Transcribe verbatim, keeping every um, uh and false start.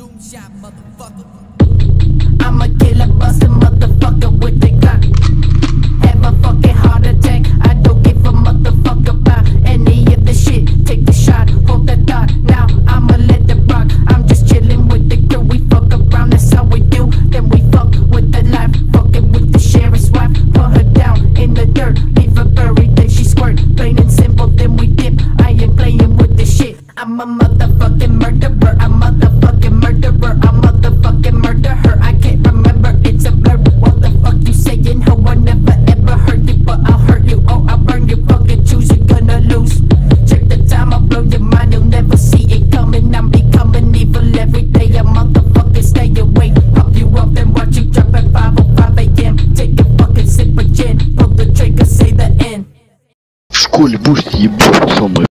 Doom shot, motherfucker. I'm a killer, bust a motherfucker with the Glock. Have a fucking heart attack. I don't give a motherfucker about any of the shit. Take a shot, hold the thought. Now I'ma let it rock. I'm just chilling with the crew. We fuck around, that's how we do. Then we fuck with the life, fucking with the sheriff's wife. Put her down in the dirt, leave her buried, then she squirt. Plain and simple, then we dip. I ain't playing with this shit. I'm a motherfucking murderer. I'm motherfucking murderer. I'm motherfucking murder her. I can't remember, it's a blur. What the fuck you saying? How I never ever heard you, but I'll hurt you or I'll burn you. Fucking choose, you're gonna lose. Check the time, I'll blow your mind. You'll never see it coming. I'm becoming evil every day. A motherfucking stay away. Pop you up and watch you drop at five oh five a m Take a fucking sip of gin. Pull the trigger, say the end. В школе будешь ебать, самое.